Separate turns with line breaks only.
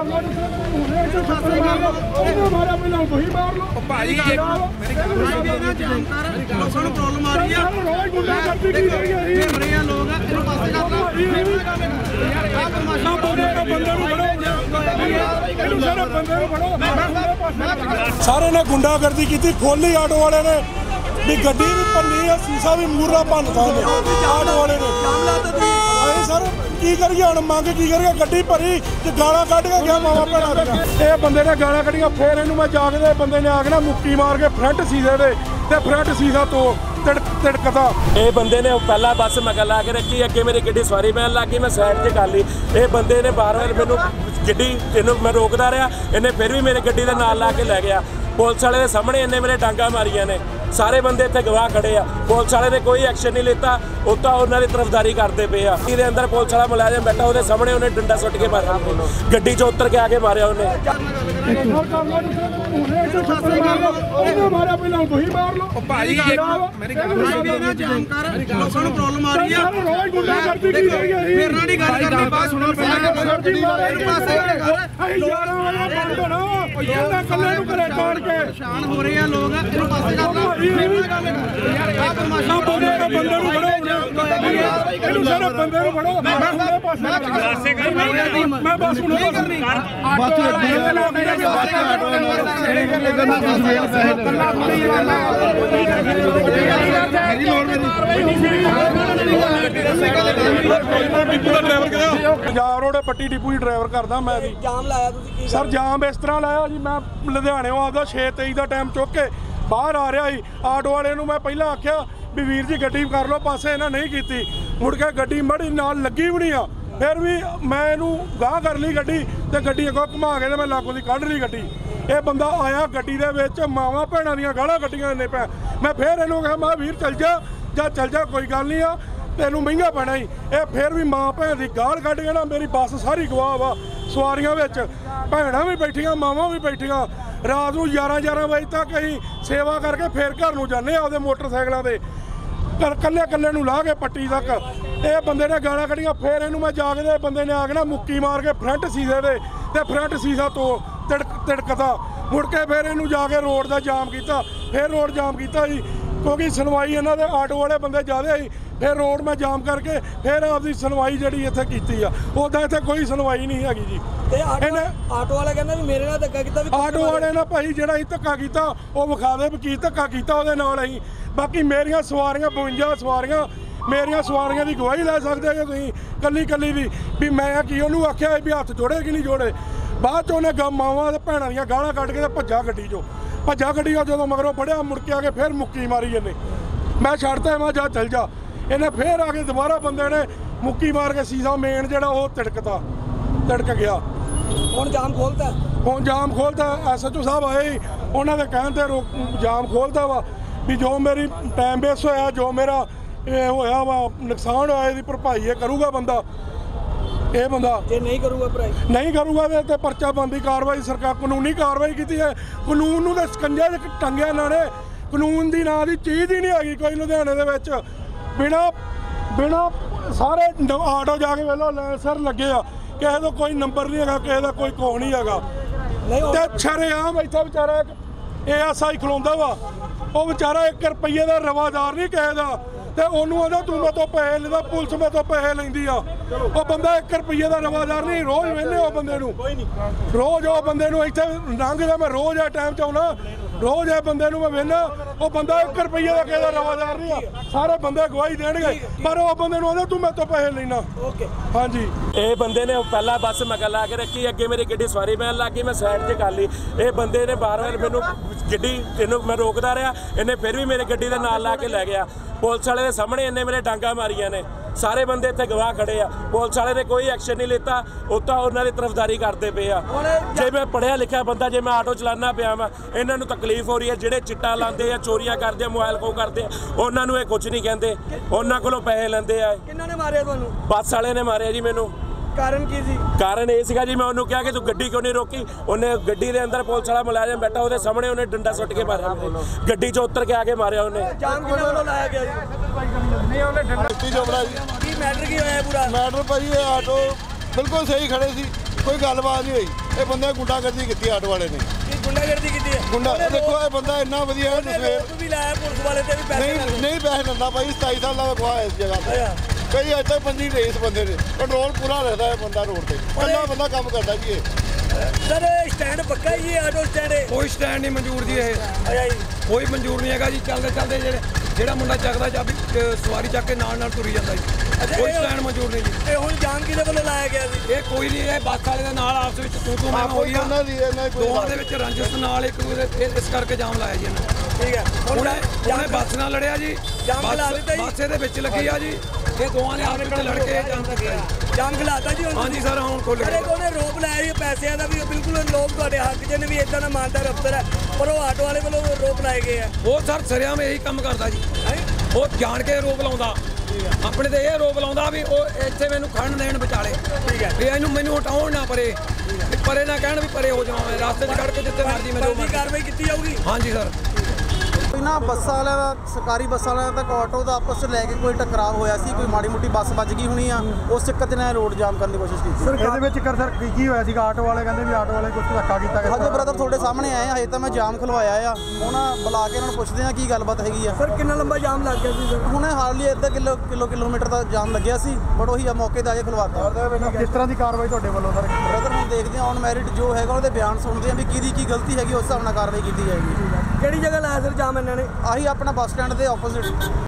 ਭਾਜੀ ਲੋਕਾਂ ਨੂੰ ਪ੍ਰੋਬਲਮ ਆ ਰਹੀ ਆ ਲੋਕ ਇਹਨੂੰ ਪਾਸੇ
ਸਾਰੇ ਨੇ ਗੁੰਡਾਗਰਦੀ ਕੀਤੀ। ਖੋਲੀ ਆਟੋ ਵਾਲੇ ਨੇ ਵੀ ਗੱਡੀ ਵੀ ਭੰਨੀ ਆ, ਸੀਸਾ ਵੀ ਮੂਹਰਾ ਭੰਨਤਾ ਉਹਨੇ ਆਟੋ ਵਾਲੇ ਨੇ। ਅਸੀਂ ਸਰ ਕੀ ਕਰੀਏ ਹੁਣ, ਮੰਗ ਕੀ ਕਰੀਏ? ਗੱਡੀ ਭਰੀ ਤੇ ਗਾਲਾਂ ਕੱਢ ਕੇ ਗਿਆ ਮਾਵਾ ਭੈਣਾਂ ਦੀਆਂ। ਇਹ ਬੰਦੇ ਨੇ ਗਾਲਾਂ ਕੱਢੀਆਂ, ਫੇਰ ਇਹਨੂੰ ਮੈਂ ਜਾਗਦੇ ਬੰਦੇ ਨੇ ਆ ਕੇ ਨਾ ਮੁੱਕੀ ਮਾਰ ਕੇ ਫਰੰਟ ਸੀਸੇ ਦੇ ਤੇ ਫਰੰਟ ਸੀਸਾ ਤੋਂ ਤਿੜਕਦਾ।
ਇਹ ਬੰਦੇ ਨੇ ਪਹਿਲਾਂ ਬੱਸ ਮਗਰ ਲਾ ਕੇ ਰੱਖੀ, ਅੱਗੇ ਮੇਰੀ ਗੱਡੀ ਸਵਾਰੀ ਬਹਿਣ ਲੱਗ ਗਈ, ਮੈਂ ਸਾਈਡ ਤੇ ਕਰ ਲਈ। ਇਹ ਬੰਦੇ ਨੇ ਬਾਰ-ਬਾਰ ਮੈਨੂੰ ਗੱਡੀ ਇਹਨੂੰ ਮੈਂ ਰੋਕਦਾ ਰਿਹਾ, ਇਹਨੇ ਫਿਰ ਵੀ ਮੇਰੇ ਗੱਡੀ ਦੇ ਨਾਲ ਲਾ ਕੇ ਲੈ ਗਿਆ। ਪੁਲਿਸ ਵਾਲੇ ਦੇ ਸਾਹਮਣੇ ਇਹਨੇ ਮੇਰੇ ਡਾਂਗਾ ਮਾਰੀਆਂ ਨੇ। ਸਾਰੇ ਬੰਦੇ ਇੱਥੇ ਗਵਾਹ ਖੜੇ ਆ, ਪੁਲਿਸ ਵਾਲੇ ਨੇ ਕੋਈ ਐਕਸ਼ਨ ਨਹੀਂ ਲਿੱਤਾ। ਉਹ ਤਾਂ ਉਹਨਾਂ ਦੀ ਤਰਫਦਾਰੀ ਕਰਦੇ ਪਏ ਆ। ਇਹਦੇ ਅੰਦਰ ਪੁਲਿਸ ਵਾਲਾ ਮੁਲਾਜ਼ਮ ਬੈਠਾ, ਉਹਦੇ ਸਾਹਮਣੇ ਉਹਨੇ ਡੰਡਾ ਸੁੱਟ ਕੇ ਮਾਰਿਆ, ਗੱਡੀ 'ਚੋਂ ਉੱਤਰ ਕੇ ਆ ਕੇ ਮਾਰਿਆ ਉਹਨੇ।
ਭਾਜੀ ਲੋਕਾਂ ਨੂੰ ਪ੍ਰੋਬਲਮ ਆ ਰਹੀ ਆ ਮੇਰੇ ਨਾਲ ਹੀ ਗੱਲ ਕਰਨੀ। ਬਾਤ ਸੁਣੋ ਪਰੇਸ਼ਾਨ ਹੋ ਰਹੇ ਆ ਲੋਕ, ਇਹਨੂੰ ਪਾਸੇ ਕਰ ਲਾ।
ਪੰਜਾਬ ਰੋਡ ਪੱਟੀ ਡਿਪੂ ਦੀ ਡਰਾਈਵਰ ਕਰਦਾ ਮੈਂ ਵੀ।
ਜਾਮ ਲਾਇਆ ਤੁਸੀਂ?
ਸਰ ਜਾਮ ਇਸ ਤਰ੍ਹਾਂ ਲਾਇਆ ਜੀ, ਮੈਂ ਲੁਧਿਆਣਿਓਂ ਆਪਦਾ 6:23 ਦਾ ਟਾਈਮ ਚੁੱਕ ਕੇ ਬਾਹਰ ਆ ਰਿਹਾ ਸੀ। ਆਟੋ ਵਾਲੇ ਨੂੰ ਮੈਂ ਪਹਿਲਾਂ ਆਖਿਆ ਵੀ ਵੀਰ ਜੀ ਗੱਡੀ ਕਰ ਲਓ ਪਾਸੇ, ਇਹਨਾਂ ਨਹੀਂ ਕੀਤੀ। ਮੁੜ ਕੇ ਗੱਡੀ ਮੜੀ ਨਾਲ ਲੱਗੀ ਵੀ ਨਹੀਂ ਆ, ਫਿਰ ਵੀ ਮੈਂ ਇਹਨੂੰ ਗਾਂਹ ਕਰ ਲਈ ਗੱਡੀ ਤੇ ਗੱਡੀ ਅੱਗੋਂ ਘੁਮਾ ਕੇ ਤੇ ਮੈਂ ਲਾਗੋਂ ਦੀ ਕੱਢ ਲਈ ਗੱਡੀ। ਇਹ ਬੰਦਾ ਆਇਆ ਗੱਡੀ ਦੇ ਵਿੱਚ, ਮਾਵਾਂ ਭੈਣਾਂ ਦੀਆਂ ਗਾਲਾਂ ਕੱਢੀਆਂ ਇਹਨੇ ਪੈ। ਮੈਂ ਫਿਰ ਇਹਨੂੰ ਕਿਹਾ ਮੈਂ ਵੀਰ ਚੱਲ ਜਾ ਕੋਈ ਗੱਲ ਨਹੀਂ ਆ, ਤੈਨੂੰ ਮਹਿੰਗਾ ਪੈਣਾ ਹੀ। ਇਹ ਫਿਰ ਵੀ ਮਾਂ ਭੈਣ ਦੀ ਗਾਲ ਕੱਢ ਕੇ ਨਾ ਮੇਰੀ ਬੱਸ ਸਾਰੀ ਗਵਾਹ ਵਾ। ਸਵਾਰੀਆਂ ਵਿੱਚ ਭੈਣਾਂ ਵੀ ਬੈਠੀਆਂ, ਮਾਵਾਂ ਵੀ ਬੈਠੀਆਂ। ਰਾਤ ਨੂੰ 11 ਵਜੇ ਤੱਕ ਅਸੀਂ ਸੇਵਾ ਕਰਕੇ ਫਿਰ ਘਰ ਨੂੰ ਜਾਂਦੇ ਆ ਆਪਦੇ ਮੋਟਰਸਾਈਕਲਾਂ ਤੇ, ਕੱਲੇ ਨੂੰ ਲਾ ਕੇ ਪੱਟੀ ਤੱਕ। ਇਹ ਬੰਦੇ ਨੇ ਗਾਲਾਂ ਕੱਢੀਆਂ, ਫਿਰ ਇਹਨੂੰ ਮੈਂ ਜਾਗਦੇ ਬੰਦੇ ਨੇ ਆ ਕੇ ਨਾ ਮੁੱਕੀ ਮਾਰ ਕੇ ਫਰੰਟ ਸੀਸੇ ਦੇ ਤੇ ਫਰੰਟ ਸੀਸਾ ਤੋਂ ਤਿੜਕਦਾ। ਮੁੜ ਕੇ ਫਿਰ ਇਹਨੂੰ ਜਾ ਕੇ ਰੋਡ ਦਾ ਜਾਮ ਕੀਤਾ, ਫਿਰ ਰੋਡ ਜਾਮ ਕੀਤਾ ਜੀ, ਕਿਉਂਕਿ ਸੁਣਵਾਈ ਇਹਨਾਂ ਦੇ ਆਟੋ ਵਾਲੇ ਬੰਦੇ ਜ਼ਿਆਦਾ ਸੀ। ਫਿਰ ਰੋਡ ਮੈਂ ਜਾਮ ਕਰਕੇ ਫਿਰ ਆਪਦੀ ਸੁਣਵਾਈ ਜਿਹੜੀ ਇੱਥੇ ਕੀਤੀ ਆ। ਉੱਦਾਂ ਇੱਥੇ ਕੋਈ ਸੁਣਵਾਈ ਨਹੀਂ ਹੈਗੀ ਜੀ।
ਆਟੋ ਵਾਲਾ ਕਹਿੰਦਾ ਵੀ ਮੇਰੇ ਨਾਲ ਧੱਕਾ ਕੀਤਾ।
ਆਟੋ ਵਾਲੇ ਨਾਲ ਭਾਈ ਜਿਹੜਾ ਅਸੀਂ ਧੱਕਾ ਕੀਤਾ ਉਹ ਵਿਖਾ ਦੇ ਵੀ ਕੀ ਧੱਕਾ ਕੀਤਾ ਉਹਦੇ ਨਾਲ ਅਸੀਂ। ਬਾਕੀ ਮੇਰੀਆਂ ਸਵਾਰੀਆਂ 52 ਸਵਾਰੀਆਂ, ਮੇਰੀਆਂ ਸਵਾਰੀਆਂ ਦੀ ਗਵਾਹੀ ਲੈ ਸਕਦੇ ਜੇ ਤੁਸੀਂ ਕੱਲੀ ਵੀ ਮੈਂ ਕੀ ਉਹਨੂੰ ਆਖਿਆ ਵੀ ਹੱਥ ਜੋੜੇ ਕਿ ਨਹੀਂ ਜੋੜੇ। ਬਾਅਦ 'ਚ ਉਹਨੇ ਮਾਵਾਂ ਤੇ ਭੈਣਾਂ ਦੀਆਂ ਗਾਲਾਂ ਕੱਢ ਕੇ ਤੇ ਭੱਜਾ ਗੱਡੀ 'ਚੋਂ ਜਦੋਂ ਮਗਰੋਂ ਫੜਿਆ ਮੁੜ ਕੇ ਆ ਕੇ ਫਿਰ ਮੁੱਕੀ ਮਾਰੀ ਇਹਨੇ। ਮੈਂ ਛੱਡਤਾ, ਮੈਂ ਚੱਲ ਜਾ। ਇਹਨੇ ਫਿਰ ਆ ਕੇ ਦੁਬਾਰਾ ਬੰਦੇ ਨੇ ਮੁੱਕੀ ਮਾਰ ਕੇ ਸੀਸਾ ਮੇਨ ਜਿਹੜਾ ਉਹ ਤਿੜਕ ਗਿਆ।
ਹੁਣ ਜਾਮ ਖੋਲਤਾ SHO ਸਾਹਿਬ ਆਏ, ਉਹਨਾਂ ਦੇ ਕਹਿਣ ਤੇ
ਜਾਮ ਖੋਲਦਾ ਵਾ ਵੀ ਜੋ ਮੇਰੀ ਟਾਈਮ ਵੇਸਟ ਹੋਇਆ, ਜੋ ਮੇਰਾ ਇਹ ਹੋਇਆ ਵਾ ਨੁਕਸਾਨ ਹੋਇਆ, ਇਹਦੀ ਭਰਪਾਈ ਇਹ ਕਰੂਗਾ ਬੰਦਾ। ਇਹ ਬੰਦਾ
ਜੇ ਨਹੀਂ
ਕਰੂਗਾ ਤੇ ਪਰਚਾ ਬੰਦੀ ਕਾਰਵਾਈ, ਸਰਕਾਰ ਕਾਨੂੰਨੀ ਕਾਰਵਾਈ ਕੀਤੀ ਹੈ। ਕਾਨੂੰਨ ਨੂੰ ਤਾਂ ਸਕੰਜੇ 'ਚ ਟੰਗਿਆ ਇਹਨਾਂ ਨੇ। ਕਾਨੂੰਨ ਦੀ ਨਾਂ ਦੀ ਚੀਜ਼ ਹੀ ਨਹੀਂ ਹੈਗੀ ਕੋਈ ਲੁਧਿਆਣੇ ਦੇ ਵਿੱਚ। ਬਿਨਾਂ ਸਾਰੇ ਆਟੋ ਜਾ ਕੇ ਵੇਲੋ ਸਰ ਲੱਗੇ ਆ, ਕਿਸੇ ਦਾ ਕੋਈ ਨੰਬਰ ਨਹੀਂ ਹੈਗਾ, ਕਿਸੇ ਦਾ ਕੋਈ ਕੋਹ ਨਹੀਂ ਹੈਗਾ। ਤੇ ਸ਼ਰੇਆਮ ਇੱਥੇ ਵਿਚਾਰਾ ASI ਖਲੋਂਦਾ ਵਾ, ਉਹ ਵਿਚਾਰਾ 1 ਰੁਪਈਏ ਦਾ ਰਵਾਦਾਰ ਨਹੀਂ ਕਿਸੇ ਦਾ, ਤੇ ਉਹਨੂੰ ਆਂਦਾ ਤੂੰ ਮੇਰੇ ਤੋਂ ਪੈਸੇ ਲੈਂਦਾ, ਪੁਲਿਸ ਮੇਰੇ ਤੋਂ ਪੈਸੇ ਲੈਂਦੀ ਆ। ਉਹ ਬੰਦਾ 1 ਰੁਪਈਏ ਦਾ ਰਵਾਦਾਰ ਨਹੀਂ। ਰੋਜ਼ ਵੇਲੇ ਉਹ ਬੰਦੇ ਨੂੰ, ਰੋਜ਼ ਉਹ ਬੰਦੇ ਨੂੰ ਇੱਥੇ ਲੰਘਦਾ, ਮੈਂ ਰੋਜ਼ ਆ ਟਾਈਮ 'ਚ ਆਉਣਾ, ਰੋਜ਼ ਇਹ ਬੰਦੇ ਨੂੰ ਮੈਂ ਵੇਖਣਾ। ਉਹ ਬੰਦਾ 1 ਰੁਪਈਏ ਦਾ ਕਿਸੇ ਦਾ ਰਵਾਦਾਰ ਨਹੀਂ ਆ। ਸਾਰੇ ਬੰਦੇ ਗਵਾਹੀ ਦੇਣਗੇ, ਪਰ ਉਹ ਬੰਦੇ ਨੂੰ ਆਂਦਾ ਤੂੰ ਮੇਰੇ ਤੋਂ ਪੈਸੇ ਲੈਣਾ। ਹਾਂਜੀ,
ਇਹ ਬੰਦੇ ਨੇ ਪਹਿਲਾਂ ਬੱਸ ਮਗਰ ਲਾ ਕੇ ਰੱਖੀ, ਅੱਗੇ ਮੇਰੀ ਗੱਡੀ ਸਵਾਰੀ ਬਹਿਣ ਲੱਗ ਗਈ, ਮੈਂ ਸਾਈਡ ਤੇ ਕਰ ਲਈ। ਇਹ ਬੰਦੇ ਨੇ ਬਾਰ-ਬਾਰ ਮੈਨੂੰ ਗੱਡੀ ਇਹਨੂੰ ਮੈਂ ਰੋਕਦਾ ਰਿਹਾ, ਇਹਨੇ ਫਿਰ ਵੀ ਮੇਰੇ ਗੱਡੀ ਦੇ ਨਾਲ ਲਾ ਕੇ ਲੈ ਗਿਆ। ਪੁਲਿਸ ਵਾਲੇ ਦੇ ਸਾਹਮਣੇ ਇਹਨੇ ਮੇਰੇ ਡਾਂਗਾ ਮਾਰੀਆਂ ਨੇ। ਸਾਰੇ ਬੰਦੇ ਇੱਥੇ ਗਵਾਹ ਖੜੇ ਆ, ਪੁਲਿਸ ਵਾਲੇ ਨੇ ਕੋਈ ਐਕਸ਼ਨ ਨਹੀਂ ਲਿੱਤਾ। ਉਹ ਤਾਂ ਉਹਨਾਂ ਦੀ ਤਰਫਦਾਰੀ ਕਰਦੇ ਪਏ ਆ। ਜੇ ਮੈਂ ਪੜ੍ਹਿਆ ਲਿਖਿਆ ਬੰਦਾ, ਜੇ ਮੈਂ ਆਟੋ ਚਲਾਉਣਾ ਪਿਆ ਵਾ, ਇਹਨਾਂ ਨੂੰ ਤਕਲੀਫ ਹੋ ਰਹੀ ਹੈ। ਜਿਹੜੇ ਚਿੱਟਾ ਲਾਉਂਦੇ ਆ, ਚੋਰੀਆਂ ਕਰਦੇ ਆ, ਮੋਬਾਈਲ ਖੋਹ ਕਰਦੇ ਆ, ਉਹਨਾਂ ਨੂੰ ਇਹ ਕੁਝ ਨਹੀਂ ਕਹਿੰਦੇ, ਉਹਨਾਂ ਕੋਲੋਂ ਪੈਸੇ ਲੈਂਦੇ ਆ।
ਕਿਹਨਾਂ ਨੇ ਮਾਰਿਆ ਤੁਹਾਨੂੰ?
ਬੱਸ ਵਾਲੇ ਨੇ ਮਾਰਿਆ ਜੀ ਮੈਨੂੰ।
ਕਾਰਨ ਕੀ ਸੀ?
ਕਾਰਨ ਇਹ ਸੀਗਾ ਜੀ, ਮੈਂ ਉਹਨੂੰ ਕਿਹਾ ਕਿ ਤੂੰ ਗੱਡੀ ਕਿਉਂ ਨਹੀਂ ਰੋਕੀ। ਉਹਨੇ ਗੱਡੀ ਦੇ ਅੰਦਰ ਪੁਲਿਸ ਵਾਲਾ ਮੁਲਾਜ਼ਮ ਬੈਠਾ, ਉਹਦੇ ਸਾਹਮਣੇ ਉਹਨੇ ਡੰਡਾ ਸੁੱਟ ਕੇ ਮਾਰਿਆ, ਗੱਡੀ 'ਚੋਂ ਉੱਤਰ ਕੇ ਆ ਕੇ ਮਾਰਿਆ ਉਹਨੇ।
ਜਾਮ ਕਿਹਨਾਂ ਵੱਲੋਂ ਲਾਇਆ ਗਿਆ ਜੀ?
ਨਹੀਂ ਉਹਨੇ ਡੰਡਾ ਜੋਬੜਾ ਜੀ।
ਕੀ ਮੈਟਰ ਕੀ ਹੋਇਆ ਪੂਰਾ?
ਮੈਟਰ ਭਾਜੀ ਇਹ ਆਟੋ ਬਿਲਕੁਲ ਸਹੀ ਖੜੇ ਸੀ, ਕੋਈ ਗੱਲਬਾਤ ਨਹੀਂ ਹੋਈ।
ਇਹ ਬੰਦੇ ਗੁੰਡਾਗਰਦੀ ਕੀਤੀ ਆਟੋ ਵਾਲੇ ਨੇ।
ਕੀ ਗੁੰਡਾਗਰਦੀ ਕੀਤੀ ਹੈ?
ਗੁੰਡਾ ਦੇਖੋ ਇਹ ਬੰਦਾ ਇੰਨਾ ਵਧੀਆ ਹੈ ਸਵੇਰ
ਰੋਕ ਵੀ ਲਾਇਆ ਪੁਲਿਸ ਵਾਲੇ ਤੇ ਵੀ ਪੈਸੇ
ਨਹੀਂ ਨਹੀਂ ਪੈਸੇ ਦਿੰਦਾ ਭਾਈ 27 ਸਾਲ ਦਾ ਗਵਾਹ ਇਸ ਜਗ੍ਹਾ ਤੇ ਕਈ ਅੱਜ ਤੱਕ ਬੰਦੀ ਨਹੀਂ ਇਸ ਬੰਦੇ ਨੇ ਕੰਟਰੋਲ ਪੂਰਾ ਰੱਖਦਾ ਹੈ ਬੰਦਾ ਰੋਡ ਤੇ ਇਕੱਲਾ ਬੰਦਾ ਕੰਮ ਕਰਦਾ ਜੀ ਇਹ।
ਸਰ ਸਟੈਂਡ ਪੱਕਾ ਹੀ ਹੈ ਆਟੋ ਸਟੈਂਡ ਹੈ?
ਕੋਈ ਸਟੈਂਡ ਨਹੀਂ ਮਨਜ਼ੂਰ ਜੀ ਇਹ,
ਅੱਛਾ ਜੀ।
ਕੋਈ ਮਨਜ਼ੂਰ ਨਹੀਂ ਹੈਗਾ ਜੀ। ਚੱਲਦੇ ਚੱਲਦੇ ਜਿਹੜਾ ਮੁੰਡਾ ਚੱਕਦਾ ਚਾਬੀ ਸਵਾਰੀ ਚੱਕ ਕੇ ਨਾਲ ਤੁਰੀ ਜਾਂਦਾ ਜੀ। ਕੋਈ ਸਟੈਂਡ ਮਨਜ਼ੂਰ ਨਹੀਂ ਜੀ।
ਇਹ ਹੁਣ ਜਾਮ ਕਿਹਦੇ ਵੱਲੋਂ ਲਾਇਆ ਗਿਆ ਸੀ?
ਇਹ ਕੋਈ ਨਹੀਂ, ਇਹ ਬੱਸ ਵਾਲੇ ਦੇ ਨਾਲ ਆਪਸ ਵਿੱਚ ਤੂੰ ਮੈਂ ਹੋਈ ਆ, ਦੋਵਾਂ ਦੇ ਵਿੱਚ ਰੰਜਿਸ਼ ਨਾਲ ਇੱਕ ਦੂਜੇ ਇਸ ਕਰਕੇ ਜਾਮ ਲਾਇਆ ਜੀ ਇਹਨਾਂ ਨੇ।
ਠੀਕ ਹੈ
ਉਹਨੇ ਬੱਸ ਨਾਲ ਲੜਿਆ ਜੀ,
ਜਾਮ ਖਿਲਾ ਦਿੱਤਾ ਜੀ।
ਬੱਸ ਇਹਦੇ ਵਿੱਚ ਲੱਗੀ ਆ ਜੀ, ਇਹ ਦੋਵਾਂ ਨੇ ਆਪਸ ਵਿੱਚ ਲੜ ਕੇ ਜਾਮ ਕੀਤਾ ਜੀ।
ਜਾਮ ਖਿਲਾਤਾ ਜੀ ਹੁਣ?
ਹਾਂਜੀ ਸਰ, ਹੁਣ ਖੁੱਲ
ਅਰੇ
ਗਿਆ।
ਉਹਨੇ ਰੋਪ ਲਾਇਆ ਜੀ ਪੈਸਿਆਂ ਦਾ ਵੀ ਬਿਲਕੁਲ ਲੋਕ ਤੁਹਾਡੇ ਹੱਕ 'ਚ ਨੇ ਵੀ ਇਦਾਂ ਦਾ ਮਾਨਦਾਰ ਅਫਸਰ ਹੈ, ਪਰ ਉਹ ਆਟੋ ਵਾਲੇ ਵੱਲੋਂ ਰੋਪ ਲਾਏ ਗਏ ਆ।
ਉਹ ਸਰ ਸਰਿਆਂ ਵਿੱਚ ਇਹੀ ਕੰਮ ਕਰਦਾ ਜੀ, ਉਹ ਜਾਣ ਕੇ ਰੋਪ ਲਾਉਂਦਾ। ਆਪਣੇ ਤੇ ਇਹ ਰੋਪ ਲਾਉਂਦਾ ਵੀ ਉਹ ਇੱਥੇ ਮੈਨੂੰ ਖੜਨ ਦੇਣ ਵਿਚਾਲੇ,
ਠੀਕ ਹੈ
ਵੀ ਇਹਨੂੰ ਮੈਨੂੰ ਹਟਾਉਣ ਨਾ ਪਰੇ, ਵੀ ਪਰੇ ਨਾ ਕਹਿਣ ਵੀ ਪਰੇ ਹੋ ਜਾਵਾਂ ਮੈਂ ਰਸਤੇ 'ਚ ਖੜ ਕੇ ਜਿੱਥੇ ਮਰਜ਼ੀ ਮੈਨੂੰ।
ਬਣਦੀ ਕਾਰਵਾਈ ਕੀਤੀ ਜਾਊਗੀ?
ਹਾਂਜੀ ਸਰ।
ਕੋਈ ਨਾ ਬੱਸਾਂ ਵਾਲਿਆਂ ਦਾ, ਸਰਕਾਰੀ ਬੱਸਾਂ ਵਾਲਿਆਂ ਦਾ ਆਟੋ ਦਾ ਆਪਸ ਵਿੱਚ ਲੈ ਕੇ ਕੋਈ ਟਕਰਾਅ ਹੋਇਆ ਸੀ, ਕੋਈ ਮਾੜੀ ਮੋਟੀ ਬੱਸ ਵੱਜ ਗਈ ਹੋਣੀ ਆ, ਉਸ ਚੱਕਰ 'ਚ ਨਾ ਰੋਡ ਜਾਮ ਕਰਨ ਦੀ ਕੋਸ਼ਿਸ਼ ਕੀਤੀ।
ਇਹਦੇ ਵਿੱਚ ਸਰ ਕੀ ਹੋਇਆ ਸੀਗਾ? ਆਟੋ ਵਾਲੇ ਕਹਿੰਦੇ ਵੀ ਆਟੋ ਵਾਲੇ ਕੁਝ ਧੱਕਾ ਕੀਤਾ ਗਿਆ।
ਹਾਂਜੀ ਬ੍ਰਦਰ ਤੁਹਾਡੇ ਸਾਹਮਣੇ ਆਏ ਆ, ਹਜੇ ਤਾਂ ਮੈਂ ਜਾਮ ਖਲਵਾਇਆ ਆ, ਹੁਣ ਬੁਲਾ ਕੇ ਇਹਨਾਂ ਨੂੰ ਪੁੱਛਦੇ ਆ ਕੀ ਗੱਲਬਾਤ ਹੈਗੀ ਆ।
ਸਰ ਕਿੰਨਾ ਲੰਬਾ ਜਾਮ ਲੱਗ ਗਿਆ ਸੀ ਸਰ?
ਹੁਣ ਹਾਰਡਲੀ ਅੱਧਾ ਕਿਲੋਮੀਟਰ ਦਾ ਜਾਮ ਲੱਗਿਆ ਸੀ, ਬਟ ਉਹੀ ਆ ਮੌਕੇ ਤੇ ਆ ਕੇ ਖਲਵਾਤਾ।
ਕਿਸ ਤਰ੍ਹਾਂ ਦੀ ਕਾਰਵਾਈ ਤੁਹਾਡੇ ਵੱਲੋਂ ਸਰ?
ਬ੍ਰਦਰ ਹੁਣ ਦੇਖਦੇ ਆ ਔਨ ਮੈਰਿਟ ਜੋ ਹੈਗਾ ਉਹਦੇ ਬਿਆਨ ਸੁਣਦੇ ਆ ਵੀ ਕਿਹਦੀ ਕੀ ਗਲਤੀ ਹੈਗੀ, ਉਸ ਹਿਸਾਬ ਨਾਲ ਕਾਰਵਾਈ ਕੀਤੀ ਜਾਏਗੀ।
ਕਿਹੜੀ ਜਗ੍ਹਾ ਲਾਇਆ ਸਰ ਜਾਮ ਇਹਨਾਂ ਨੇ?
ਆਹੀ ਆਪਣਾ ਬੱਸ ਸਟੈਂਡ ਦੇ ਆਪੋਜ਼ਿਟ।